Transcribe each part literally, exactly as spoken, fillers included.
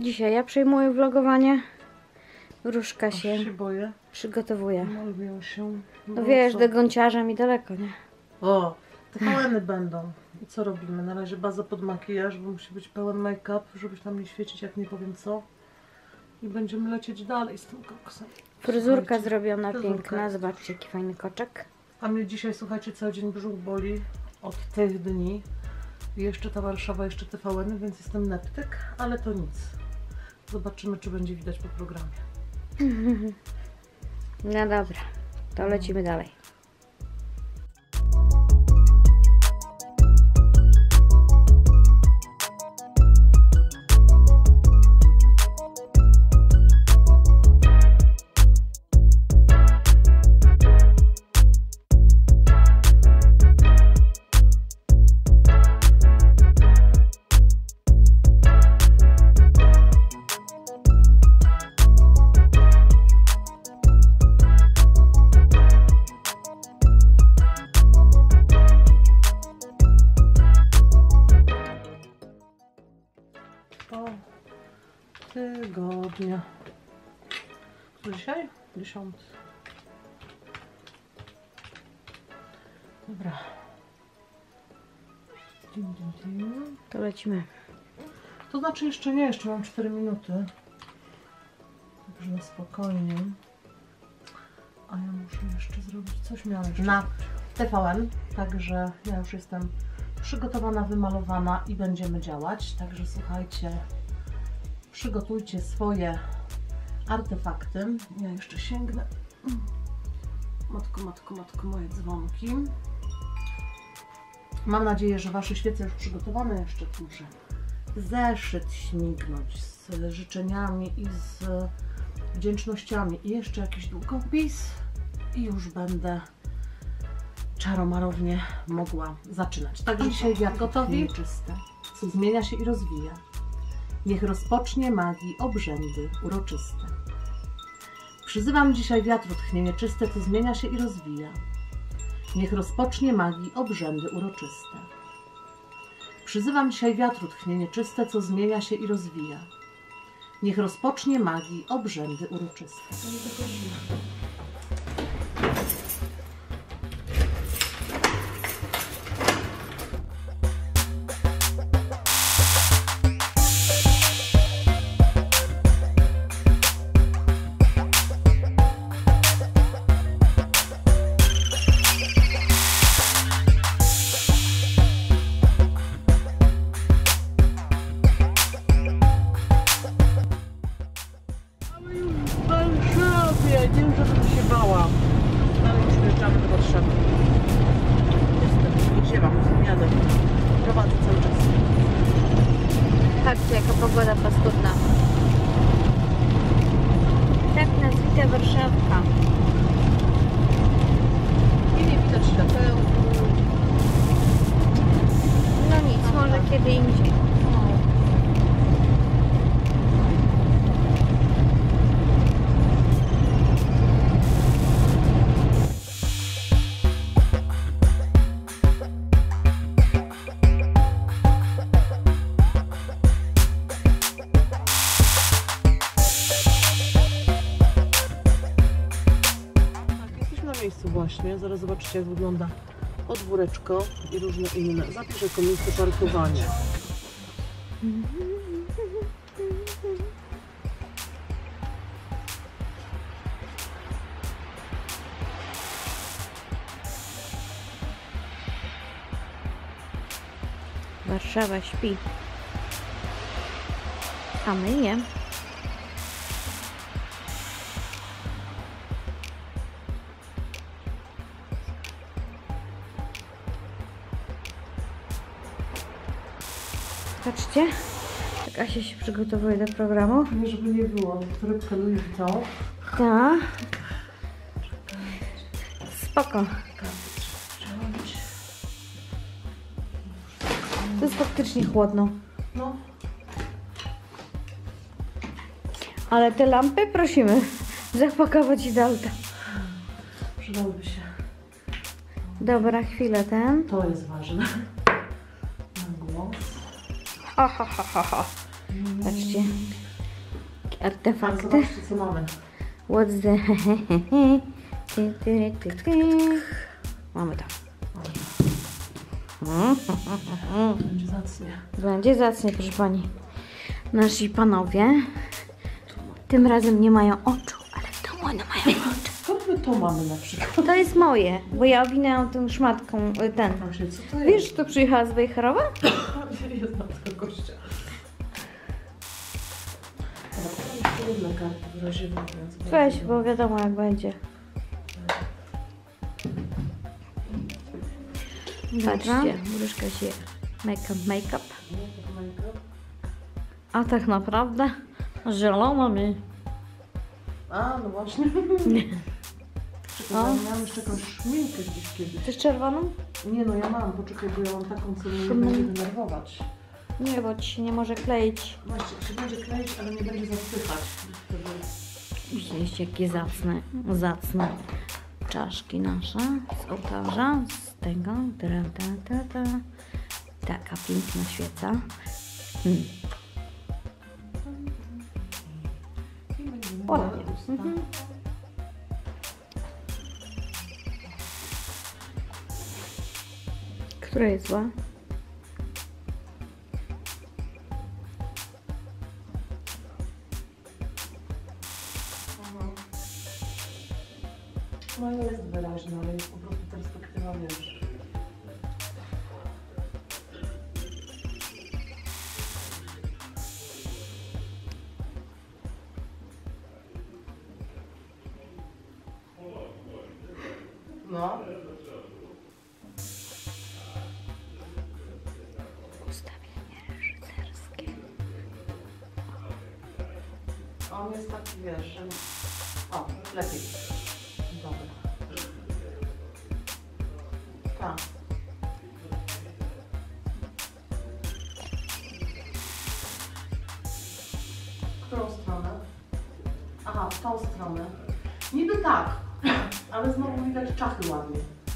Dzisiaj ja przejmuję vlogowanie. Wróżka się, się boję. przygotowuje. Malwią się. No wiesz, do gąciarza mi daleko, nie? O, te pełeny będą. I co robimy? Na razie baza pod makijaż, bo musi być pełen make-up, żeby tam nie świecić jak nie powiem co. I będziemy lecieć dalej z tym koksem. Fryzurka Słuchajcie, zrobiona, fryzurka piękna. jest. Zobaczcie, jaki fajny koczek. A mnie dzisiaj, słuchajcie, cały dzień brzuch boli od tych dni. I jeszcze ta Warszawa, jeszcze te pełeny, więc jestem neptyk, ale to nic. Zobaczymy, czy będzie widać po programie. No dobra, to lecimy dalej. Tygodnia. Co dzisiaj? Dziesiąty. Dobra. Ding, ding, ding. To lecimy. To znaczy jeszcze nie, jeszcze mam cztery minuty. Także na spokojnie. A ja muszę jeszcze zrobić coś miałem jeszcze na T V N. Także ja już jestem przygotowana, wymalowana i będziemy działać. Także słuchajcie, przygotujcie swoje artefakty. Ja jeszcze sięgnę. Matko, matko, matko, moje dzwonki. Mam nadzieję, że wasze świece już przygotowane. Jeszcze tu muszę zeszyt śmignąć z życzeniami i z wdzięcznościami. I jeszcze jakiś długopis. I już będę czaromarownie mogła zaczynać. Także dzisiaj wiatr gotowi, czyste, co zmienia się i rozwija. Niech rozpocznie magii obrzędy uroczyste. Przyzywam dzisiaj wiatr tchnienie czyste, co zmienia się i rozwija. Niech rozpocznie magii obrzędy uroczyste. Przyzywam dzisiaj wiatr tchnienie czyste, co zmienia się i rozwija. Niech rozpocznie magii obrzędy uroczyste. Nie, żebym się bała, ale już wjeżdżamy do Warszawy. Jestem, nie ziewam, jadę, prowadzę cały czas. Patrzcie, jaka pogoda paskudna. Tak nazwita Warszawka. I nie widać świateł. No nic, może kiedy indziej. Miejscu właśnie, zaraz zobaczycie jak wygląda podwóreczko i różne inne. Zapiszę to miejsce parkowania. Warszawa śpi, a my nie. Patrzcie, tak Asia się przygotowuje do programu. Nie, żeby nie było, torebkę Louis Vuitton. Tak. Spoko. To jest faktycznie chłodno. No. Ale te lampy prosimy zapakować i do auta. Przydałyby się. Dobra, chwilę ten. To jest ważne. Na głos. Ha, ha, ha, ha, ha. Patrzcie. Ale artefakty. zobaczcie, co mamy. What's the... Ty, ty, ty, ty. Mamy to. Będzie zacnie. Będzie zacnie, proszę pani. Nasi panowie tym razem nie mają oczu, ale w domu one mają oczy. Skąd my to mamy na przykład? To jest moje, bo ja owinęłam tą szmatką y, ten. Właśnie, co to jest? Wiesz, że tu przyjechała z Wejherowa? Jest matka gościa. Ale to jeszcze jedną kartę w razie mówiąc. Weź, bo wiadomo jak będzie. Patrzcie, Różka się make-up, make-up. A tak naprawdę zielona mi. A, no właśnie. Czekaj, O. ja miałam jeszcze jakąś szminkę gdzieś kiedyś. Chcesz czerwoną? Nie no, ja mam, poczekaj, bo ja mam taką, co mnie nie Szumną. będzie denerwować. Nie, bo ci się nie może kleić. Właśnie, się będzie kleić, ale nie będzie zasychać. Wtedy... Widzieliście jakie zacne, zacne czaszki nasze z ołtarza, z tego. Ta, ta, ta, ta. Taka piękna świeca. Hmm. I będziemy Ładnie. miały usta. Mhm. Która jest zła? Mhm. No jest wyraźna, ale jest po prostu perspektywa, wiesz. No. Ustawienie reżyserskie. On jest taki, wiesz, że... O, lepiej. Dobra. Tak. Którą stronę? Aha, w tą stronę. Niby tak, ale znowu widać czachy ładnie.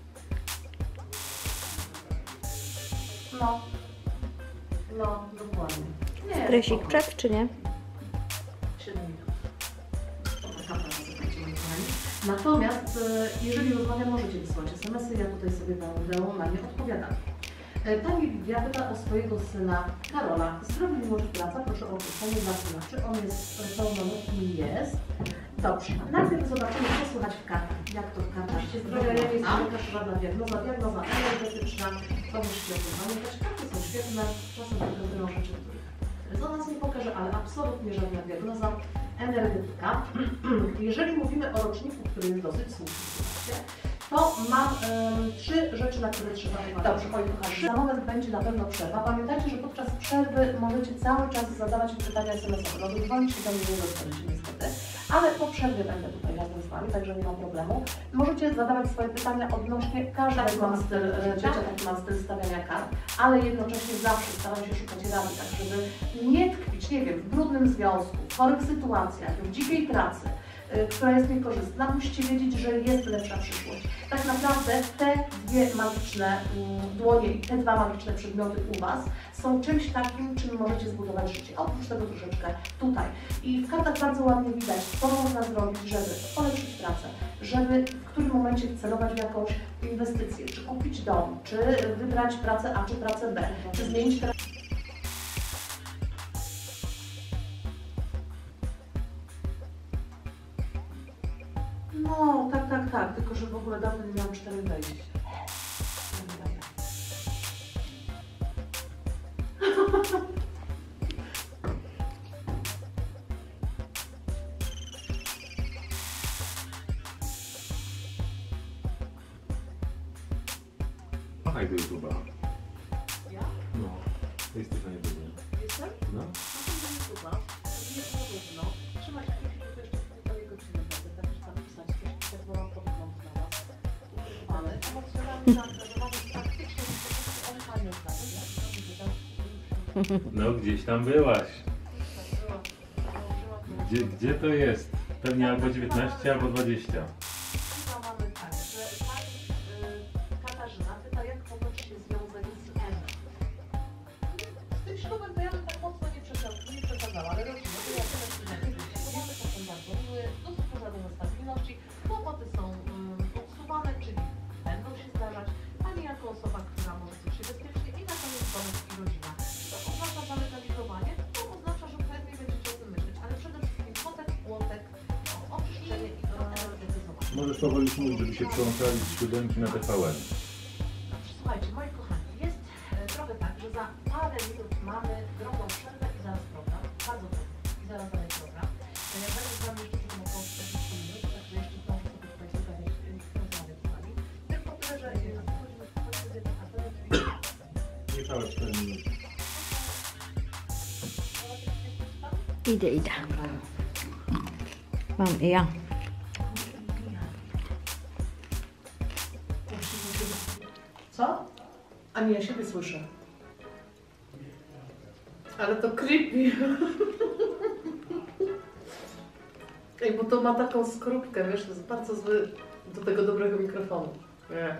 No. No, dokładnie. Nie, Stresik spoko. przed czy nie? siedem minut. To taka praca, słuchajcie, moi kochani. Natomiast e, jeżeli rozmawiam, możecie wysłać es em esy, ja tutaj sobie będę na nie odpowiadać. E, Pani Lidia pyta o swojego syna Karola. Zdrowy miłość praca, proszę o opisanie dla syna. Czy on jest pełnoletni? Jest. Dobrze. Najpierw zobaczymy, co słychać w kartach. Jak to w kartach się zdrowia, jak jest lekarz, żadna diagnoza, diagnoza energetyczna. To musicie o tym pamiętać. Karty są świetne, czasem pokazują rzeczy, których rezonans nie pokaże, ale absolutnie żadna diagnoza. Energetyka. Jeżeli mówimy o roczniku, który jest dosyć słuszny, to mam um, trzy rzeczy, na które trzeba uważać. Dobrze, moi kochani, za moment będzie na pewno przerwa. Pamiętajcie, że podczas przerwy możecie cały czas zadawać mi pytania es em esowe. No dzwonić się do mnie nie dostaniecie niestety, ale po przerwie będę tutaj razem z Wami, także nie ma problemu. Możecie zadawać swoje pytania odnośnie każdego mam styl życia, taki mam styl stawiania kart, ale jednocześnie zawsze staram się szukać rady, tak żeby nie tkwić, nie wiem, w brudnym związku, w chorych sytuacjach, w dzikiej pracy, która jest niekorzystna, musicie wiedzieć, że jest lepsza przyszłość. Tak naprawdę te dwie magiczne dłonie i te dwa magiczne przedmioty u Was są czymś takim, czym możecie zbudować życie. Oprócz tego troszeczkę tutaj. I w kartach bardzo ładnie widać, co można zrobić, żeby polepszyć pracę, żeby w którym momencie wcelować w jakąś inwestycję, czy kupić dom, czy wybrać pracę A, czy pracę B, czy zmienić pracę. No, tak, tak, tak, tylko że w ogóle dawno nie miałam cztery wejść. Machaj do YouTube'a. Ja? No, jesteś na YouTubie. Jestem? No. No to do YouTube'a. Jest równo. Trzymaj kciuki, żeby jeszcze półtorej godziny będę tak już tam pisać. Coś tak wolą podgląd na Was. Ukrywany. Emocjonalnie zaangażowany faktycznie po prostu on pamięta. No, gdzieś tam byłaś. Gdzie, gdzie to jest? Pewnie albo dziewiętnaście, albo dwadzieścia. Chyba mamy tak, że Pani y, Katarzyna pyta, jak potoczy się związek z M. Z tym ślubem to ja bym tak mocno nie przesadzała, nie przesadzała, ale rodzimy, to ja tyle Możesz powoli mówić, żeby się przełączali z siódemki na T V N. Słuchajcie, moi kochani, jest e, trochę tak, że za parę minut mamy drobną przerwę i zaraz program. Bardzo drobną. I zaraz dalej program. To ja będę z Wami jeszcze tylko około czterdzieści minut, także jeszcze zdążę sobie tutaj słuchać rozmawiać z Wami. Tylko tyle, że e, wchodzimy wchodzimy na kafelę. Niecałe cztery minuty. Idę, idę. Mam i ja. Co? A nie, ja siebie słyszę. Ale to creepy. Ej, bo to ma taką skorupkę, wiesz, to jest bardzo zły do tego dobrego mikrofonu. Nie.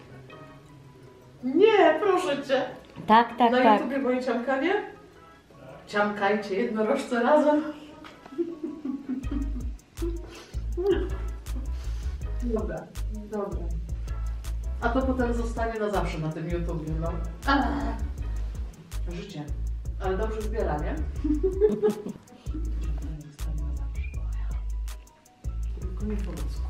Nie, proszę Cię. Tak, tak, Na tak. YouTubie moje ciamkanie? Ciamkajcie jednorożce razem. Dobra, dobra. A to potem zostanie na zawsze na tym YouTubie, no. A, życie. Ale dobrze zbiera, nie? Zostanie na zawsze. Tylko nie po ludzku.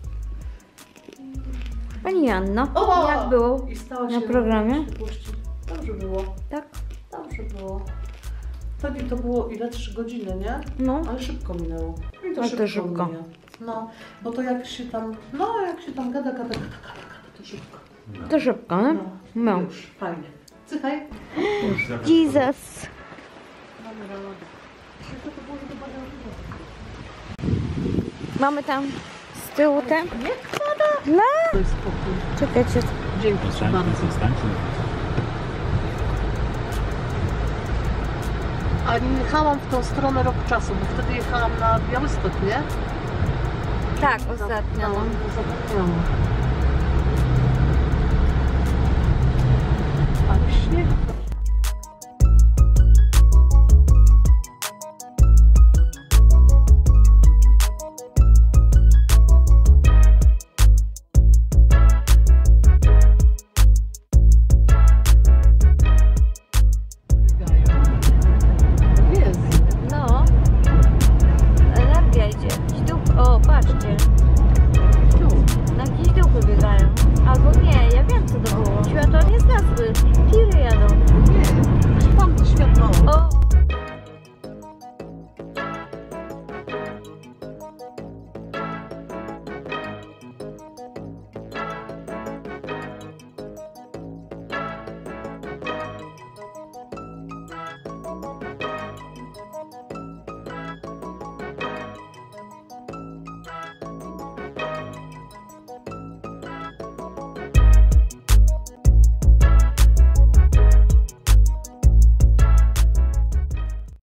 Pani Anno, O! jak było I stała na się programie? przyszłości. Dobrze było. Tak? Dobrze było. Wtedy to było ile? Trzy godziny, nie? No. Ale szybko minęło. I to No to szybko, szybko. minie. No, bo to jak się tam, no jak się tam gada, gada, gada, gada, gada, to szybko. To szybko, nie? No, No. już, fajnie. Cychaj. Jesus. Mamy radę. To to było, że to bardzo Mamy tam z tyłu ten. Nie kłada. No. To jest spokój. Czekajcie. Dzięki Ci bardzo. A nie jechałam w tą stronę rok czasu, bo wtedy jechałam na Białystok, nie? Tak, ostatnio. No, zapomniałam. Ale śnieg